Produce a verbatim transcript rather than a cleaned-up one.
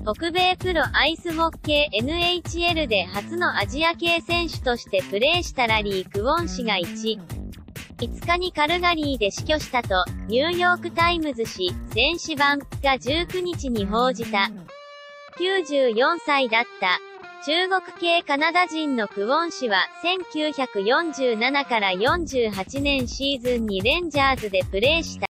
北米プロアイスホッケー エヌエイチエル で初のアジア系選手としてプレーしたラリー・クォン氏がいち、いつかにカルガリーで死去したと、ニューヨークタイムズ紙、選手版がじゅうくにちに報じた。きゅうじゅうよんさいだった。中国系カナダ人のクォン氏はせんきゅうひゃくよんじゅうななからよんじゅうはちねんシーズンにレンジャーズでプレーした。